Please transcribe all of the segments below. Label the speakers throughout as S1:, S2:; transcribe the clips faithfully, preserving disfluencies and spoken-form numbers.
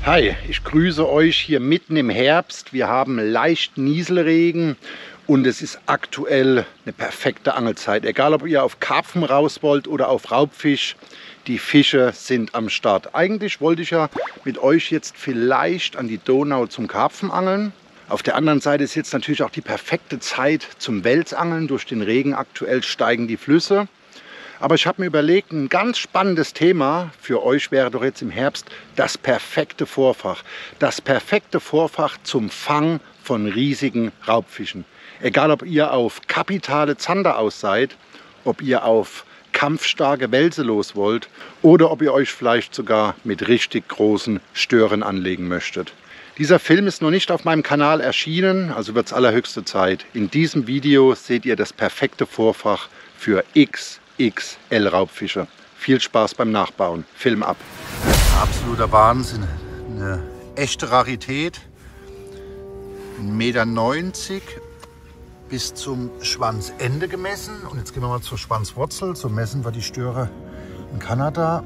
S1: Hi, ich grüße euch hier mitten im Herbst. Wir haben leicht Nieselregen und es ist aktuell eine perfekte Angelzeit. Egal, ob ihr auf Karpfen raus wollt oder auf Raubfisch, die Fische sind am Start. Eigentlich wollte ich ja mit euch jetzt vielleicht an die Donau zum Karpfenangeln. Auf der anderen Seite ist jetzt natürlich auch die perfekte Zeit zum Welsangeln. Durch den Regen aktuell steigen die Flüsse. Aber ich habe mir überlegt, ein ganz spannendes Thema für euch wäre doch jetzt im Herbst das perfekte Vorfach. Das perfekte Vorfach zum Fang von riesigen Raubfischen. Egal, ob ihr auf kapitale Zander aus seid, ob ihr auf kampfstarke Welse los wollt oder ob ihr euch vielleicht sogar mit richtig großen Stören anlegen möchtet. Dieser Film ist noch nicht auf meinem Kanal erschienen, also wird es allerhöchste Zeit. In diesem Video seht ihr das perfekte Vorfach für X X L-Raubfische. Viel Spaß beim Nachbauen. Film ab. Absoluter Wahnsinn. Eine echte Rarität. ein Meter neunzig bis zum Schwanzende gemessen. Und jetzt gehen wir mal zur Schwanzwurzel. So messen wir die Störe in Kanada.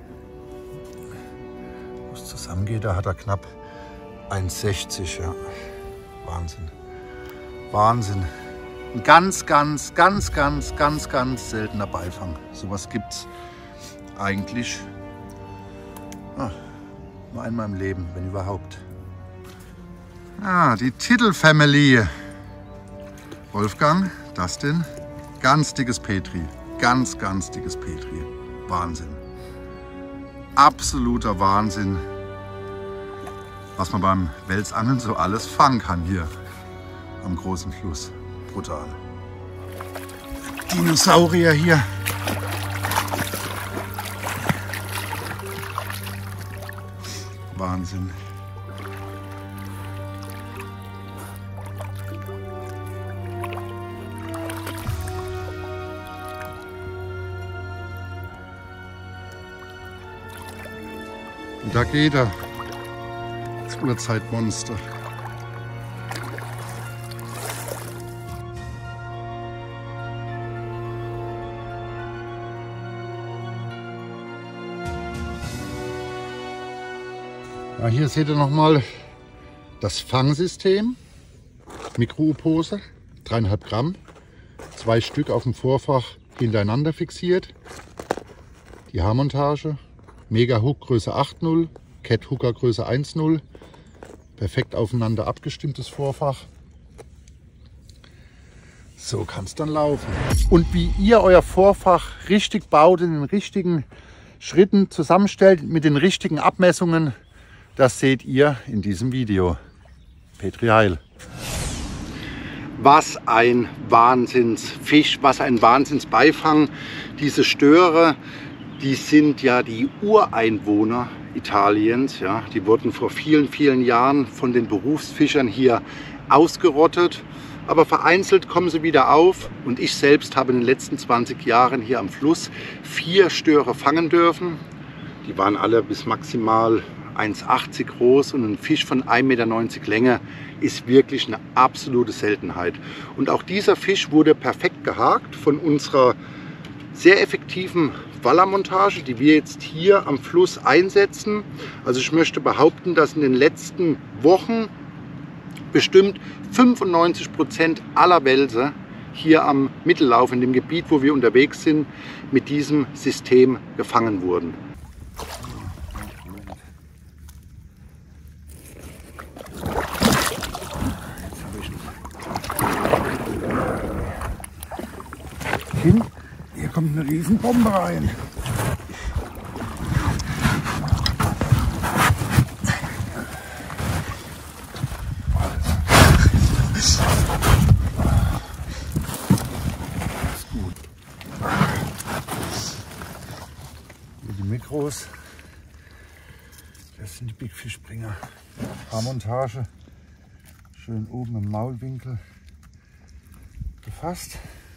S1: Wo es zusammengeht, da hat er knapp eins sechzig. Ja. Wahnsinn. Wahnsinn. Ein ganz, ganz, ganz, ganz, ganz, ganz seltener Beifang. Sowas gibt es eigentlich ah, nur einmal im Leben, wenn überhaupt. Ah, die Titelfamily. Wolfgang, Dustin, ganz dickes Petri. Ganz, ganz dickes Petri. Wahnsinn. Absoluter Wahnsinn, was man beim Welsangeln so alles fangen kann hier am großen Fluss. Brutal. Dinosaurier hier. Wahnsinn. Und da geht er. Das Urzeitmonster. Ja, hier seht ihr nochmal das Fangsystem. Mikro-U-Pose, dreieinhalb Gramm. Zwei Stück auf dem Vorfach hintereinander fixiert. Die Haarmontage. Mega Hook Größe acht null, Cat Hooker Größe eins null. Perfekt aufeinander abgestimmtes Vorfach. So kann es dann laufen. Und wie ihr euer Vorfach richtig baut, in den richtigen Schritten zusammenstellt, mit den richtigen Abmessungen, das seht ihr in diesem Video. Petri Heil. Was ein Wahnsinnsfisch, was ein Wahnsinnsbeifang. Diese Störe, die sind ja die Ureinwohner Italiens. Ja. Die wurden vor vielen, vielen Jahren von den Berufsfischern hier ausgerottet. Aber vereinzelt kommen sie wieder auf. Und ich selbst habe in den letzten zwanzig Jahren hier am Fluss vier Störe fangen dürfen. Die waren alle bis maximal eins achtzig groß und ein Fisch von ein Meter neunzig Länge ist wirklich eine absolute Seltenheit. Und auch dieser Fisch wurde perfekt gehakt von unserer sehr effektiven Wallermontage, die wir jetzt hier am Fluss einsetzen. Also ich möchte behaupten, dass in den letzten Wochen bestimmt fünfundneunzig Prozent aller Welse hier am Mittellauf, in dem Gebiet, wo wir unterwegs sind, mit diesem System gefangen wurden. Hier kommt eine Riesenbombe rein. Ist gut. Hier die Mikros. Das sind die Big Fish Springer. Haarmontage. Schön oben im Maulwinkel gefasst.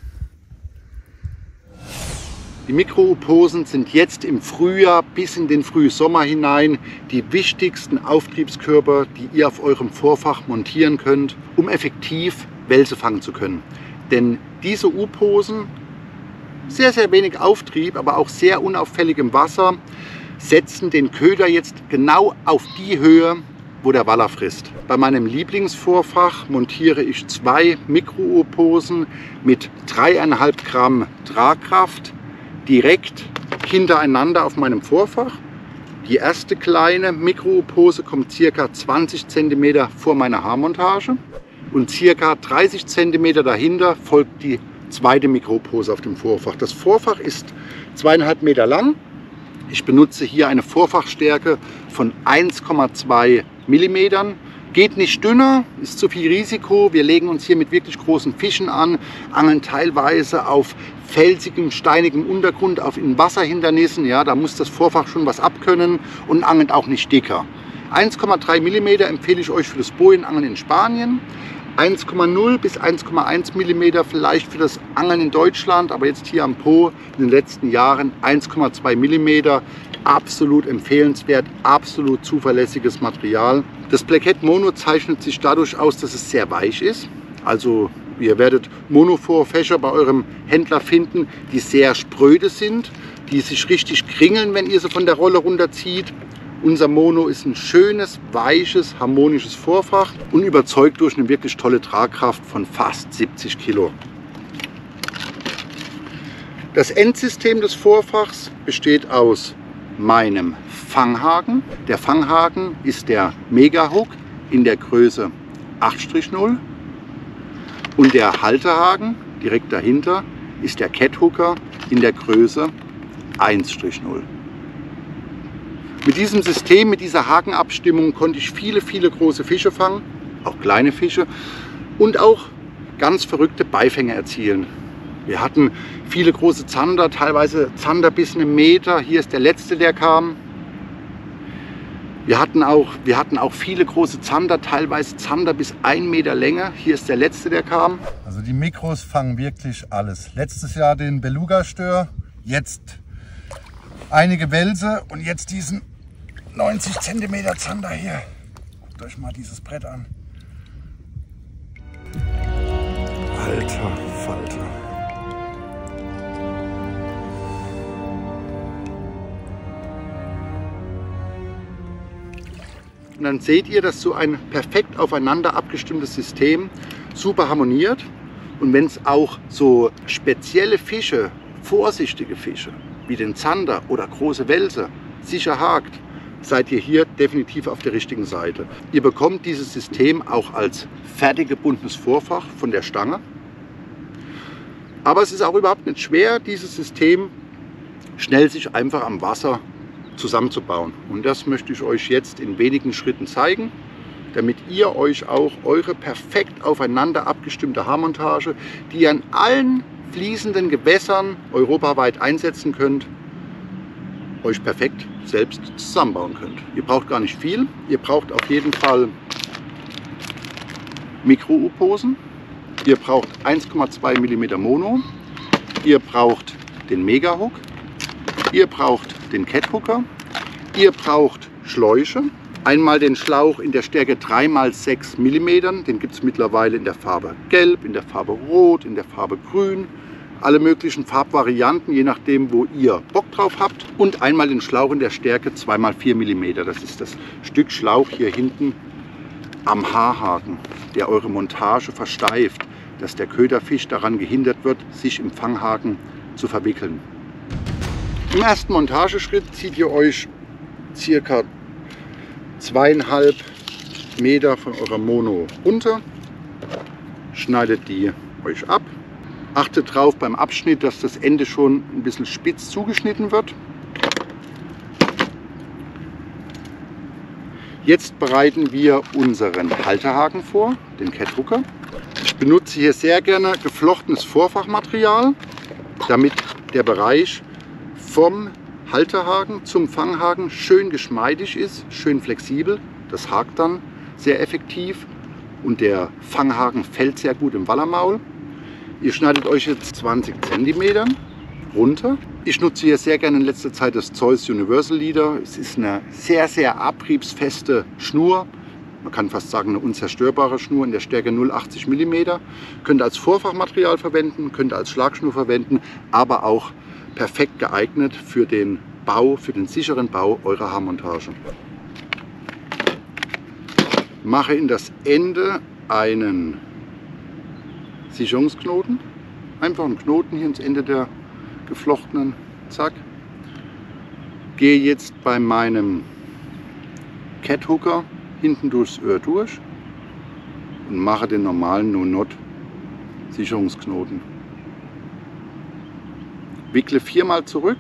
S1: Die Mikro-U-Posen sind jetzt im Frühjahr bis in den Frühsommer hinein die wichtigsten Auftriebskörper, die ihr auf eurem Vorfach montieren könnt, um effektiv Welse fangen zu können. Denn diese U-Posen, sehr, sehr wenig Auftrieb, aber auch sehr unauffällig im Wasser, setzen den Köder jetzt genau auf die Höhe, wo der Waller frisst. Bei meinem Lieblingsvorfach montiere ich zwei Mikro-U-Posen mit dreieinhalb Gramm Tragkraft direkt hintereinander auf meinem Vorfach. Die erste kleine Mikro-U-Pose kommt ca. zwanzig Zentimeter vor meiner Haarmontage und ca. dreißig Zentimeter dahinter folgt die zweite Mikro-Pose auf dem Vorfach. Das Vorfach ist zweieinhalb Meter lang. Ich benutze hier eine Vorfachstärke von eins Komma zwei Millimetern. Geht nicht dünner, ist zu viel Risiko. Wir legen uns hier mit wirklich großen Fischen an, angeln teilweise auf felsigem, steinigem Untergrund, auf in Wasserhindernissen. Ja, da muss das Vorfach schon was abkönnen und angelt auch nicht dicker. eins Komma drei Millimeter empfehle ich euch für das Bojenangeln in Spanien. eins Komma null bis eins Komma eins Millimeter vielleicht für das Angeln in Deutschland, aber jetzt hier am Po in den letzten Jahren eins Komma zwei Millimeter. Absolut empfehlenswert, absolut zuverlässiges Material. Das Blackhead Mono zeichnet sich dadurch aus, dass es sehr weich ist. Also ihr werdet Monofor-Fächer bei eurem Händler finden, die sehr spröde sind, die sich richtig kringeln, wenn ihr sie von der Rolle runterzieht. Unser Mono ist ein schönes, weiches, harmonisches Vorfach und überzeugt durch eine wirklich tolle Tragkraft von fast siebzig Kilo. Das Endsystem des Vorfachs besteht aus meinem Fanghaken. Der Fanghaken ist der Mega Hook in der Größe acht null und der Haltehaken direkt dahinter ist der Cat Hooker in der Größe eins null. Mit diesem System, mit dieser Hakenabstimmung konnte ich viele, viele große Fische fangen, auch kleine Fische und auch ganz verrückte Beifänge erzielen. Wir hatten viele große Zander, teilweise Zander bis einen Meter. Hier ist der letzte, der kam. Wir hatten auch, wir hatten auch viele große Zander, teilweise Zander bis ein Meter Länge. Hier ist der letzte, der kam. Also die Mikros fangen wirklich alles. Letztes Jahr den Beluga-Stör, jetzt einige Welse und jetzt diesen neunzig Zentimeter Zander hier. Guckt euch mal dieses Brett an. Alter Falter. Und dann seht ihr, dass so ein perfekt aufeinander abgestimmtes System super harmoniert. Und wenn es auch so spezielle Fische, vorsichtige Fische, wie den Zander oder große Welse, sicher hakt, seid ihr hier definitiv auf der richtigen Seite. Ihr bekommt dieses System auch als fertig gebundenes Vorfach von der Stange. Aber es ist auch überhaupt nicht schwer, dieses System schnell sich einfach am Wasser zusammenzubauen. Und das möchte ich euch jetzt in wenigen Schritten zeigen, damit ihr euch auch eure perfekt aufeinander abgestimmte Haarmontage, die ihr an allen fließenden Gewässern europaweit einsetzen könnt, euch perfekt selbst zusammenbauen könnt. Ihr braucht gar nicht viel. Ihr braucht auf jeden Fall Mikro-U-Posen. Ihr braucht eins Komma zwei Millimeter Mono. Ihr braucht den Mega Hook. Ihr braucht den Cat Hooker. Ihr braucht Schläuche. Einmal den Schlauch in der Stärke drei mal sechs Millimeter. Den gibt es mittlerweile in der Farbe Gelb, in der Farbe Rot, in der Farbe Grün. Alle möglichen Farbvarianten, je nachdem, wo ihr Bock drauf habt. Und einmal den Schlauch in der Stärke zwei mal vier Millimeter. Das ist das Stück Schlauch hier hinten am Haarhaken, der eure Montage versteift, dass der Köderfisch daran gehindert wird, sich im Fanghaken zu verwickeln. Im ersten Montageschritt zieht ihr euch circa zweieinhalb Meter von eurer Mono runter, schneidet die euch ab. Achtet drauf beim Abschnitt, dass das Ende schon ein bisschen spitz zugeschnitten wird. Jetzt bereiten wir unseren Haltehaken vor, den Cat Hooker. Ich benutze hier sehr gerne geflochtenes Vorfachmaterial, damit der Bereich vom Haltehaken zum Fanghaken schön geschmeidig ist, schön flexibel. Das hakt dann sehr effektiv und der Fanghaken fällt sehr gut im Wallermaul. Ihr schneidet euch jetzt zwanzig Zentimeter runter. Ich nutze hier sehr gerne in letzter Zeit das Zeus Universal Leader. Es ist eine sehr, sehr abriebsfeste Schnur. Man kann fast sagen eine unzerstörbare Schnur in der Stärke null Komma achtzig Millimeter. Könnt ihr als Vorfachmaterial verwenden, könnt ihr als Schlagschnur verwenden, aber auch perfekt geeignet für den Bau, für den sicheren Bau eurer Haarmontage. Mache in das Ende einen Sicherungsknoten. Einfach einen Knoten hier ins Ende der geflochtenen. Zack. Gehe jetzt bei meinem Cat Hooker hinten durchs Öhr durch und mache den normalen No-Knot Sicherungsknoten. Wickle viermal zurück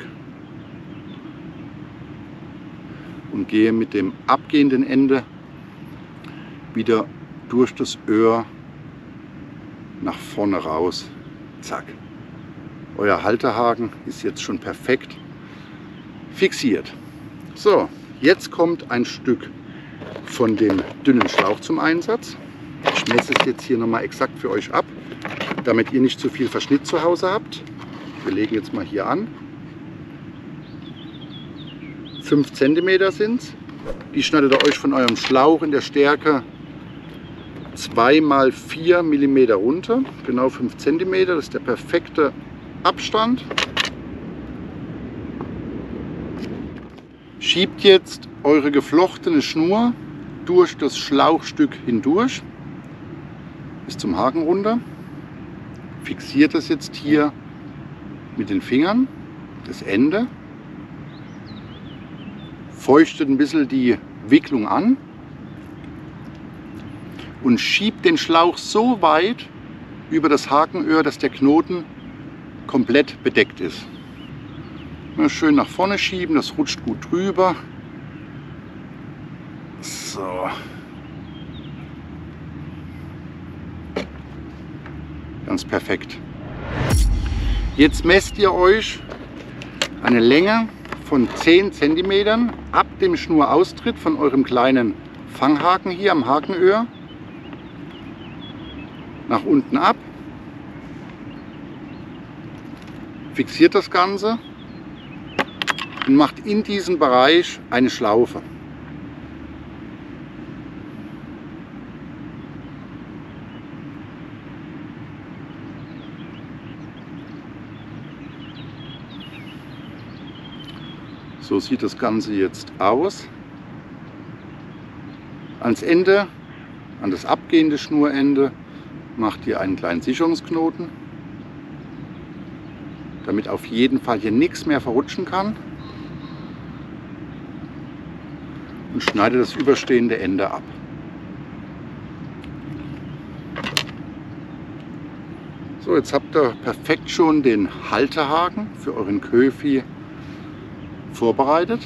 S1: und gehe mit dem abgehenden Ende wieder durch das Öhr nach vorne raus. Zack. Euer Haltehaken ist jetzt schon perfekt fixiert. So, jetzt kommt ein Stück von dem dünnen Schlauch zum Einsatz. Ich messe es jetzt hier nochmal exakt für euch ab, damit ihr nicht zu viel Verschnitt zu Hause habt. Wir legen jetzt mal hier an. fünf Zentimeter sind es. Die schneidet ihr euch von eurem Schlauch in der Stärke zwei mal vier Millimeter runter. Genau fünf Zentimeter, das ist der perfekte Abstand. Schiebt jetzt eure geflochtene Schnur durch das Schlauchstück hindurch bis zum Haken runter. Fixiert es jetzt hier mit den Fingern, das Ende. Feuchtet ein bisschen die Wicklung an und schiebt den Schlauch so weit über das Hakenöhr, dass der Knoten komplett bedeckt ist. Mal schön nach vorne schieben, das rutscht gut drüber. So. Ganz perfekt. Jetzt messt ihr euch eine Länge von zehn Zentimetern ab dem Schnuraustritt von eurem kleinen Fanghaken hier am Hakenöhr nach unten ab. Fixiert das Ganze und macht in diesem Bereich eine Schlaufe. So sieht das Ganze jetzt aus. Ans Ende, an das abgehende Schnurende, macht ihr einen kleinen Sicherungsknoten, damit auf jeden Fall hier nichts mehr verrutschen kann. Und schneidet das überstehende Ende ab. So, jetzt habt ihr perfekt schon den Haltehaken für euren Köfi vorbereitet.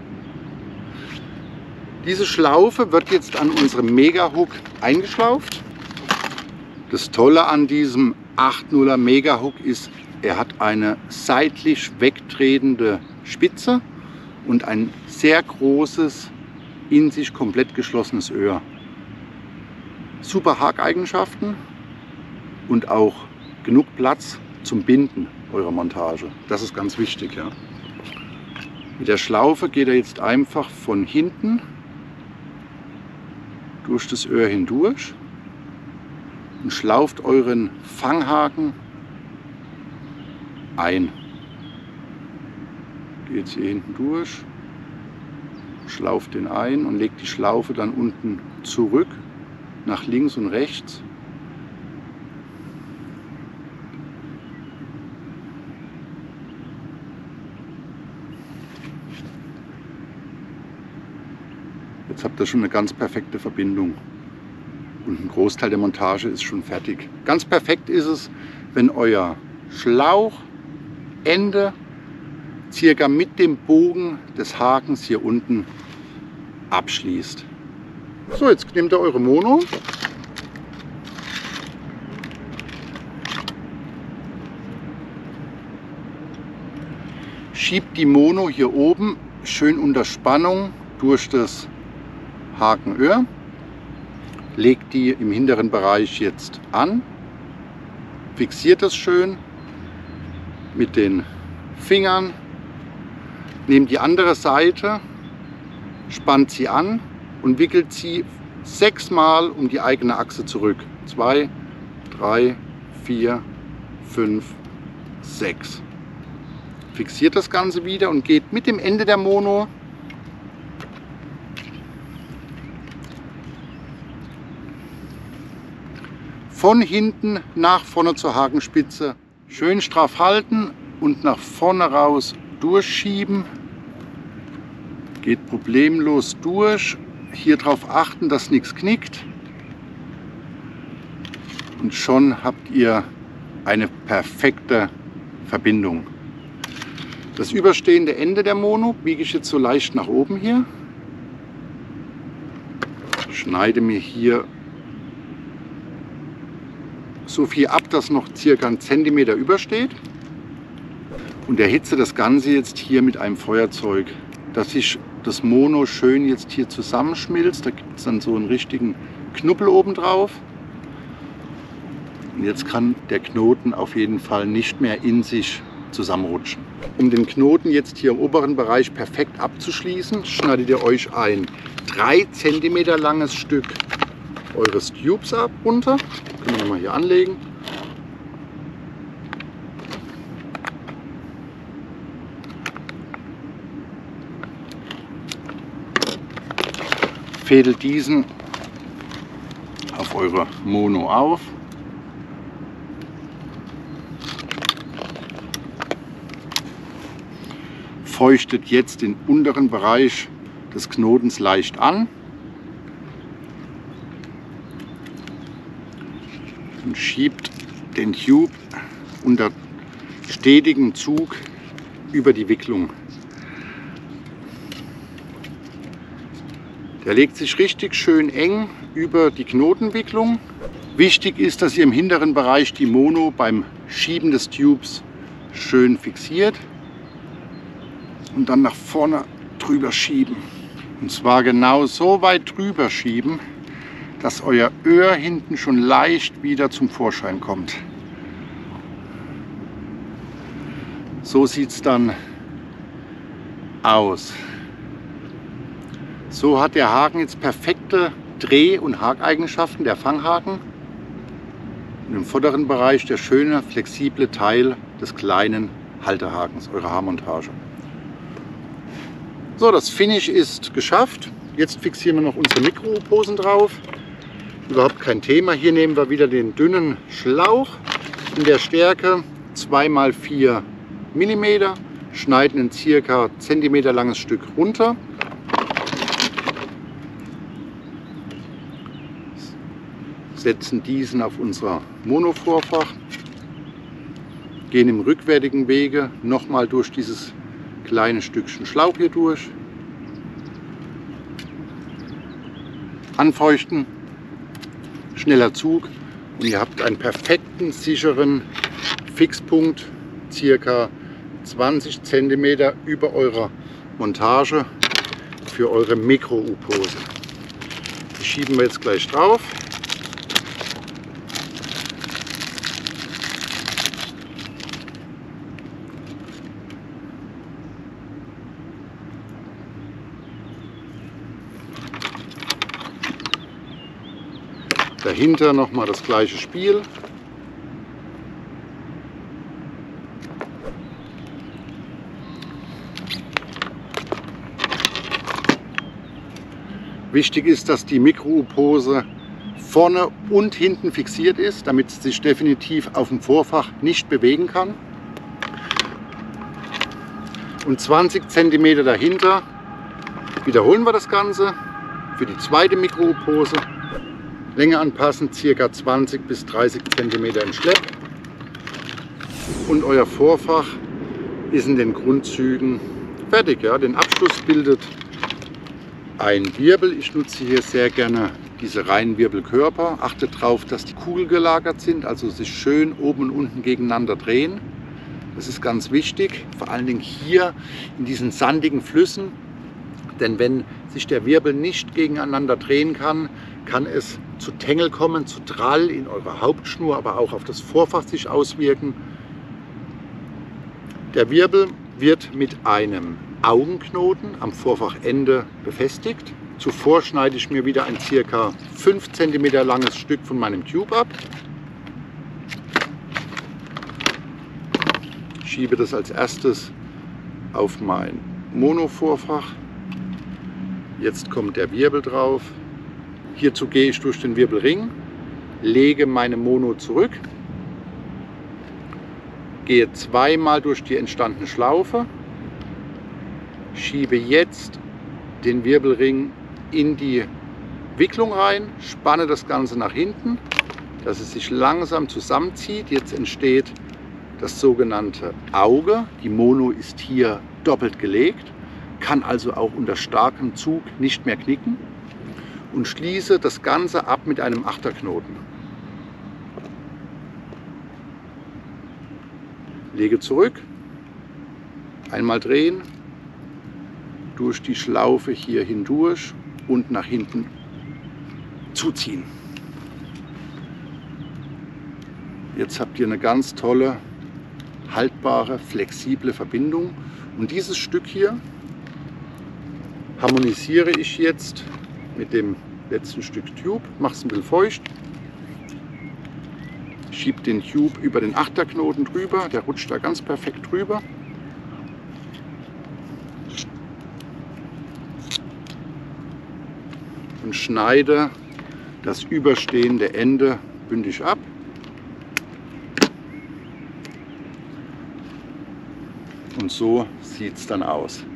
S1: Diese Schlaufe wird jetzt an unserem Mega-Hook eingeschlauft. Das Tolle an diesem acht nuller Mega-Hook ist, er hat eine seitlich wegtretende Spitze und ein sehr großes, in sich komplett geschlossenes Öhr. Super Hakeigenschaften und auch genug Platz zum Binden eurer Montage. Das ist ganz wichtig. Ja. Mit der Schlaufe geht er jetzt einfach von hinten durch das Öhr hindurch und schlauft euren Fanghaken ein. Geht hier hinten durch, schlauft den ein und legt die Schlaufe dann unten zurück, nach links und rechts. Jetzt habt ihr schon eine ganz perfekte Verbindung und ein Großteil der Montage ist schon fertig. Ganz perfekt ist es, wenn euer Schlauchende circa mit dem Bogen des Hakens hier unten abschließt. So, jetzt nehmt ihr eure Mono. Schiebt die Mono hier oben schön unter Spannung durch das Hakenöhr, legt die im hinteren Bereich jetzt an, fixiert das schön mit den Fingern, nehmt die andere Seite, spannt sie an und wickelt sie sechsmal um die eigene Achse zurück. Zwei, drei, vier, fünf, sechs. fixiert das Ganze wieder und geht mit dem Ende der Mono von hinten nach vorne zur Hakenspitze. Schön straff halten und nach vorne raus durchschieben. Geht problemlos durch. Hier darauf achten, dass nichts knickt. Und schon habt ihr eine perfekte Verbindung. Das überstehende Ende der Mono biege ich jetzt so leicht nach oben hier. Schneide mir hier so viel ab, dass noch circa ein Zentimeter übersteht. Und erhitze das Ganze jetzt hier mit einem Feuerzeug, dass sich das Mono schön jetzt hier zusammenschmilzt. Da gibt es dann so einen richtigen Knubbel oben drauf. Und jetzt kann der Knoten auf jeden Fall nicht mehr in sich zusammenrutschen. Um den Knoten jetzt hier im oberen Bereich perfekt abzuschließen, schneidet ihr euch ein drei Zentimeter langes Stück eures Tubes ab runter. Können wir nochmal hier anlegen. Fädelt diesen auf eure Mono auf. Feuchtet jetzt den unteren Bereich des Knotens leicht an und schiebt den Tube unter stetigem Zug über die Wicklung. Der legt sich richtig schön eng über die Knotenwicklung. Wichtig ist, dass ihr im hinteren Bereich die Mono beim Schieben des Tubes schön fixiert und dann nach vorne drüber schieben. Und zwar genau so weit drüber schieben, dass euer Öhr hinten schon leicht wieder zum Vorschein kommt. So sieht es dann aus. So hat der Haken jetzt perfekte Dreh- und Hakeigenschaften, der Fanghaken. Und im vorderen Bereich der schöne, flexible Teil des kleinen Haltehakens, eure Haarmontage. So, das Finish ist geschafft. Jetzt fixieren wir noch unsere Mikro-U-Posen drauf. Überhaupt kein Thema. Hier nehmen wir wieder den dünnen Schlauch in der Stärke zwei mal vier Millimeter, schneiden ein circa Zentimeter langes Stück runter. Setzen diesen auf unser Mono-Vorfach, gehen im rückwärtigen Wege nochmal durch dieses kleine Stückchen Schlauch hier durch, anfeuchten, schneller Zug und ihr habt einen perfekten, sicheren Fixpunkt, circa zwanzig Zentimeter über eurer Montage für eure Mikro-U-Pose. Die schieben wir jetzt gleich drauf. Dahinter nochmal das gleiche Spiel. Wichtig ist, dass die Mikro-U-Pose vorne und hinten fixiert ist, damit es sich definitiv auf dem Vorfach nicht bewegen kann. Und zwanzig Zentimeter dahinter wiederholen wir das Ganze für die zweite Mikro-U-Pose. Länge anpassen, ca. zwanzig bis dreißig Zentimeter im Schlepp. Und euer Vorfach ist in den Grundzügen fertig. Ja? Den Abschluss bildet ein Wirbel. Ich nutze hier sehr gerne diese reinen Wirbelkörper. Achtet darauf, dass die kugelgelagert sind, also sich schön oben und unten gegeneinander drehen. Das ist ganz wichtig, vor allen Dingen hier in diesen sandigen Flüssen. Denn wenn sich der Wirbel nicht gegeneinander drehen kann, kann es zu Tängel kommen, zu Drall in eurer Hauptschnur, aber auch auf das Vorfach sich auswirken. Der Wirbel wird mit einem Augenknoten am Vorfachende befestigt. Zuvor schneide ich mir wieder ein ca. fünf Zentimeter langes Stück von meinem Tube ab. Schiebe das als erstes auf mein Monovorfach. Jetzt kommt der Wirbel drauf. Hierzu gehe ich durch den Wirbelring, lege meine Mono zurück, gehe zweimal durch die entstandene Schlaufe, schiebe jetzt den Wirbelring in die Wicklung rein, spanne das Ganze nach hinten, dass es sich langsam zusammenzieht. Jetzt entsteht das sogenannte Auge. Die Mono ist hier doppelt gelegt, kann also auch unter starkem Zug nicht mehr knicken, und schließe das Ganze ab mit einem Achterknoten. Lege zurück, einmal drehen, durch die Schlaufe hier hindurch und nach hinten zuziehen. Jetzt habt ihr eine ganz tolle, haltbare, flexible Verbindung, und dieses Stück hier harmonisiere ich jetzt mit dem letzten Stück Tube, mache es ein bisschen feucht, schiebe den Tube über den Achterknoten drüber, der rutscht da ganz perfekt drüber. Und schneide das überstehende Ende bündig ab. Und so sieht es dann aus.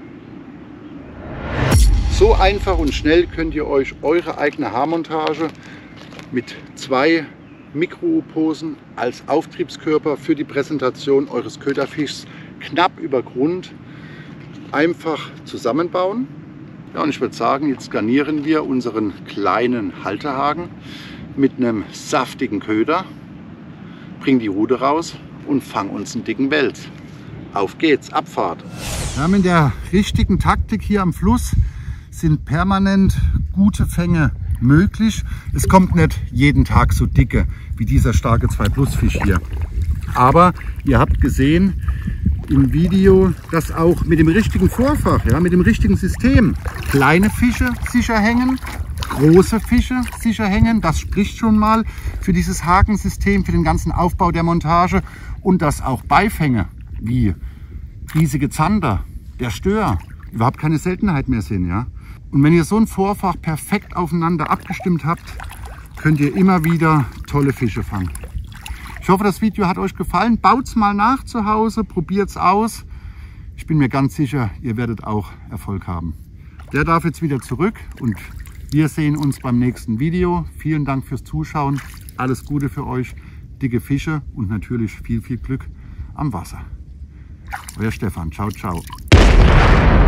S1: So einfach und schnell könnt ihr euch eure eigene Haarmontage mit zwei Mikro-U-Posen als Auftriebskörper für die Präsentation eures Köderfischs knapp über Grund einfach zusammenbauen. Ja, und ich würde sagen, jetzt garnieren wir unseren kleinen Haltehaken mit einem saftigen Köder, bringen die Rute raus und fangen uns einen dicken Wels. Auf geht's, Abfahrt! Ja, mit der richtigen Taktik hier am Fluss sind permanent gute Fänge möglich. Es kommt nicht jeden Tag so dicke wie dieser starke zwei Plus Fisch hier. Aber ihr habt gesehen im Video, dass auch mit dem richtigen Vorfach, ja, mit dem richtigen System kleine Fische sicher hängen, große Fische sicher hängen. Das spricht schon mal für dieses Hakensystem, für den ganzen Aufbau der Montage, und dass auch Beifänge wie riesige Zander, der Stör, überhaupt keine Seltenheit mehr sind. Ja? Und wenn ihr so ein Vorfach perfekt aufeinander abgestimmt habt, könnt ihr immer wieder tolle Fische fangen. Ich hoffe, das Video hat euch gefallen. Baut's mal nach zu Hause, probiert's aus. Ich bin mir ganz sicher, ihr werdet auch Erfolg haben. Der darf jetzt wieder zurück und wir sehen uns beim nächsten Video. Vielen Dank fürs Zuschauen. Alles Gute für euch, dicke Fische und natürlich viel, viel Glück am Wasser. Euer Stefan. Ciao, ciao.